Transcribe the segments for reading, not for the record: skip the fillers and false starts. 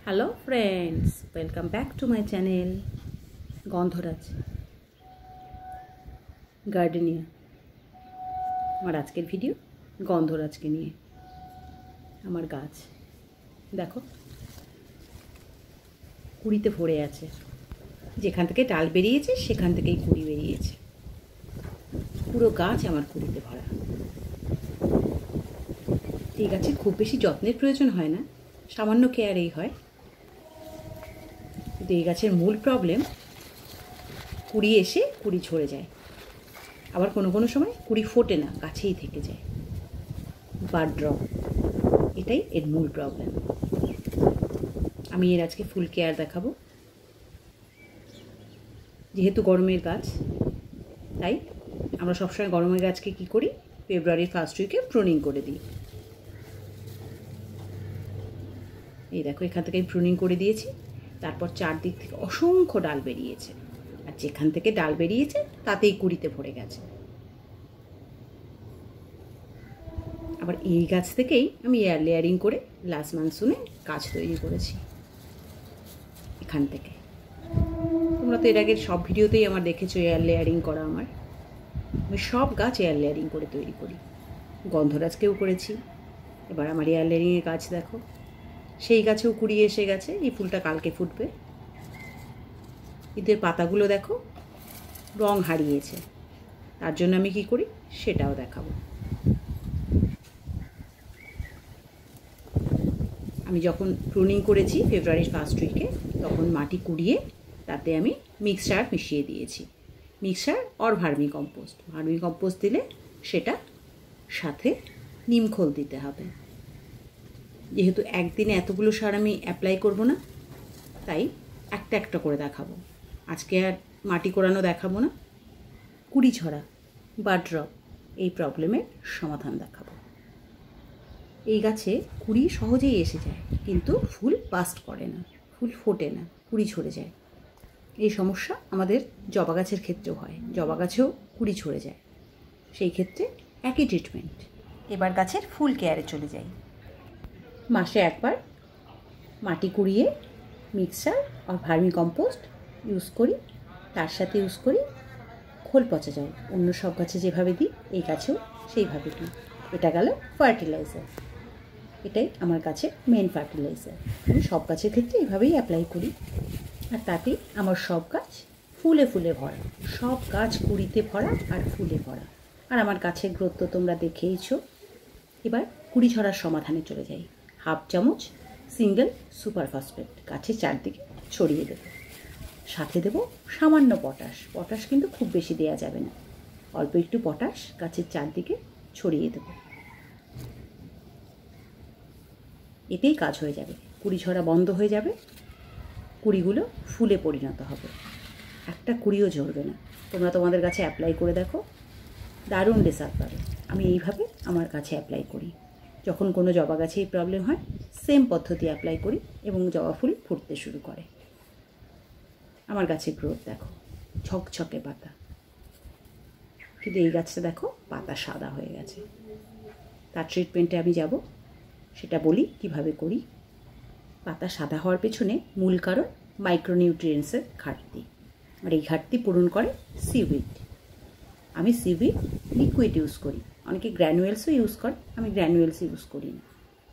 Hello friends, welcome back to my channel গন্ধরাজ gardenia. আমার আজকের ভিডিও গন্ধরাজকে নিয়ে। আমার গাছ দেখো কুড়িতে ভরে আছে, যেখান থেকে ডাল বেরিয়েছে সেখান থেকেই কুড়ি বেরিয়েছে। পুরো গাছ আমার কুড়িতে ভরা। এই গাছে খুব বেশি যত্নের প্রয়োজন হয় না, সামান্য কেয়ারেই হয়। কিন্তু এই গাছের মূল প্রবলেম কুড়ি এসে কুড়ি ঝরে যায়, আবার কোনো কোনো সময় কুড়ি ফোটে না, গাছেই থেকে যায়। বাড ড্রপ, এটাই এর মূল প্রবলেম। আমি এর আজকে ফুল কেয়ার দেখাবো। যেহেতু গরমের গাছ, তাই আমরা সবসময় গরমের গাছকে কি করি, ফেব্রুয়ারির ফার্স্ট উইকে প্রুনিং করে দিই। এই দেখো, এখান থেকে প্রুনিং করে দিয়েছি। তারপর চারদিক থেকে অসংখ্য ডাল বেরিয়েছে, আর যেখান থেকে ডাল বেরিয়েছে তাতেই কুড়িতে ভরে গেছে। আবার এই গাছ থেকেই আমি এয়ার লেয়ারিং করে লাস্ট মনসুনে গাছ তৈরি করেছি। এখান থেকে তোমরা তো এর আগের সব ভিডিওতেই আমার দেখেছো এয়ার লেয়ারিং করা। আমি সব গাছ এয়ার লেয়ারিং করে তৈরি করি। গন্ধরাজকেও করেছি। এবার আমার এয়ার লেয়ারিংয়ের গাছ দেখো, সেই গাছেও কুড়ি এসে গেছে। এই ফুলটা কালকে ফুটবে। এদের পাতাগুলো দেখো রং হারিয়েছে, তার জন্য আমি কি করি সেটাও দেখাবো। আমি যখন প্রুনিং করেছি ফেব্রুয়ারির ফার্স্ট উইকে, তখন মাটি কুড়িয়ে তাতে আমি মিক্সচার মিশিয়ে দিয়েছি। মিক্সচার আর ভার্মি কম্পোস্ট দিলে সেটা সাথে নিমখোল দিতে হবে। যেহেতু একদিনে এতগুলো সার আমি অ্যাপ্লাই করব না, তাই একটা একটা করে দেখাবো। আজকে আর মাটি কোড়ানো দেখাবো না, কুড়ি ঝরা বা ড্রপ এই প্রবলেমের সমাধান দেখাবো। এই গাছে কুড়ি সহজেই এসে যায়, কিন্তু ফুল বাস্ট করে না, ফুল ফোটে না, কুড়ি ঝরে যায়। এই সমস্যা আমাদের জবা গাছের ক্ষেত্রেও হয়, জবা গাছেও কুড়ি ঝরে যায়। সেই ক্ষেত্রে একই ট্রিটমেন্ট। এবার গাছের ফুল কেয়ারে চলে যাই। মাসে একবার মাটি কুড়িয়ে মিক্সচার আর ভার্মি কম্পোস্ট ইউজ করি, তার সাথে ইউজ করি খোল পচা জল। অন্য সব গাছে যেভাবে দিই এই গাছেও সেইভাবে দিই। এটা গেল ফার্টিলাইজার, এটাই আমার গাছের মেন ফার্টিলাইজার। আমি সব গাছের ক্ষেত্রে এইভাবেই অ্যাপ্লাই করি, আর তাতেই আমার সব গাছ ফুলে ফুলে ভরা। সব গাছ কুড়িতে ভরা আর ফুলে ভরা। আর আমার গাছের গ্রোথ তো তোমরা দেখেইছো। এবার কুড়ি ঝরার সমাধানে চলে যাই। হাফ চামচ সিঙ্গেল সুপার ফসফেট গাছের চারদিকে ছড়িয়ে দেব। সাথে দেব সামান্য পটাশ কিন্তু খুব বেশি দেওয়া যাবে না, অল্প একটু পটাশ গাছের চারদিকে ছড়িয়ে দেব। এতেই কাজ হয়ে যাবে, কুড়ি ঝরা বন্ধ হয়ে যাবে, কুড়িগুলো ফুলে পরিণত হবে, একটা কুড়িও ঝরবে না। তোমরা তোমাদের গাছে অ্যাপ্লাই করে দেখো, দারুণ রেজাল্ট পাবে। আমি এইভাবে আমার গাছে অ্যাপ্লাই করি। যখন কোনো জবা গাছে এই প্রবলেম হয়, সেম পদ্ধতি অ্যাপ্লাই করি এবং জবা ফুল ফুটতে শুরু করে। আমার গাছের গ্রোথ দেখো, ছকছকে পাতা। কিন্তু এই গাছটা দেখো পাতা সাদা হয়ে গেছে। তার ট্রিটমেন্টে আমি যাব, সেটা বলি কিভাবে করি। পাতা সাদা হওয়ার পেছনে মূল কারণ মাইক্রোনিউট্রিয়েন্টসের ঘাটতি, আর এই ঘাটতি পূরণ করে সিউইড। আমি সিউইড লিকুইড ইউজ করি, অনেকে গ্র্যানুয়েলসও ইউজ করে, আমি গ্র্যানুয়েলস ইউজ করি না।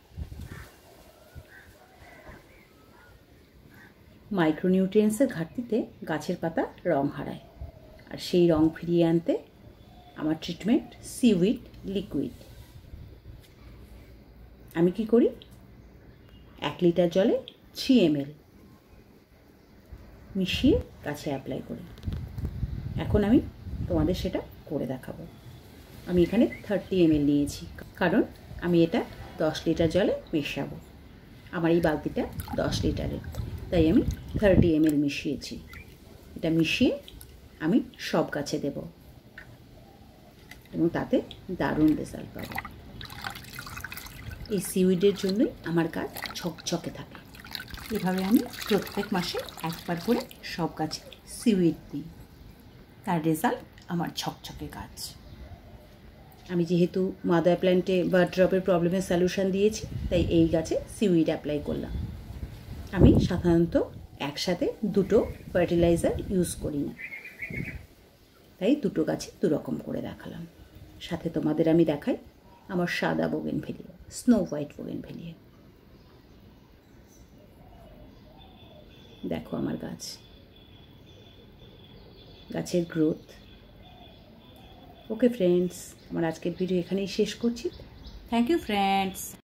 মাইক্রোনিউট্রিয়েন্টসের ঘাটতিতে গাছের পাতা রং হারায়, আর সেই রং ফিরিয়ে আনতে আমার ট্রিটমেন্ট সিউইড লিকুইড। আমি কি করি, 1 লিটার জলে 3 ml মিশিয়ে গাছে অ্যাপ্লাই করি। এখন আমি তোমাদের সেটা করে দেখাবো। আমি এখানে 30 ml নিয়েছি, কারণ আমি এটা 10 লিটার জলে মেশাবো। আমার এই বালতিটা 10 লিটারের, তাই আমি 30 ml মিশিয়েছি। এটা মিশিয়ে আমি সব গাছে দেব এবং তাতে দারুণ রেজাল্ট পাবো। এই সিউইডের জন্যই আমার গাছ ছকছকে থাকে। এভাবে আমি প্রত্যেক মাসে একবার করে সব গাছে সিউইড দিই, তার রেজাল্ট আমার ছকছকে গাছ। আমি যেহেতু মাদার প্ল্যান্টে বার্ড ড্রপের প্রবলেমের সলিউশন দিয়েছি, তাই এই গাছে সিউইড অ্যাপ্লাই করলাম। আমি সাধারণত একসাথে দুটো ফার্টিলাইজার ইউজ করি না, তাই দুটো গাছে দুরকম করে দেখালাম। সাথে তোমাদের আমি দেখাই আমার সাদা বোগেনভেলিয়া, স্নো হোয়াইট বোগেনভেলিয়া। দেখো আমার গাছের গ্রোথ। ওকে ফ্রেন্ডস, আমার আজকের ভিডিও এখানেই শেষ করছি। Thank you friends.